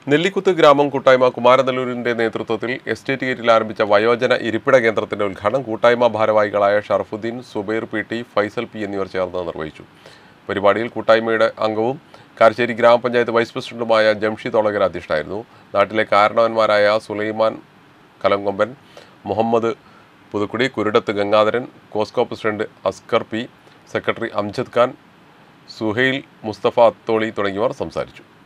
നെല്ലിക്കുത്ത് ഗ്രാമം കൂട്ടായ്മ കുമാരനെല്ലൂരിന്റെ നേതൃത്വത്തിൽ എസ്റ്റേറ്റ് ഗേറ്റിൽ ആരംഭിച്ച വയോജന ഇരിപ്പിട കേന്ദ്രത്തിന്റെ ഉദ്ഘാടനം കൂട്ടായ്മ ഭാരവാഹികളായ ഷറഫുദ്ദീൻ, സുബൈർ പി.ടി, ഫൈസൽ പി എന്നിവർ ചേർന്ന് നിർവഹിച്ചു. പരിപാടിയിൽ കൂട്ടായ്മയുടെ അംഗവും കാരശ്ശേരി ഗ്രാമപഞ്ചായത്ത് വൈസ് പ്രസിഡന്റുമായ ജംഷിദ് ഒളകര അധ്യക്ഷനായിരുന്നു. നാട്ടിലെ കാരണവന്മാരായ Sulaiman Kalankomban, Muhammad Puthukkudi, Kurudath Gangadharan, Kosco president Askar P, secretary Amjad Khan, Suhail, Mustafa Atholi തുടങ്ങിയവർ സംസാരിച്ചു.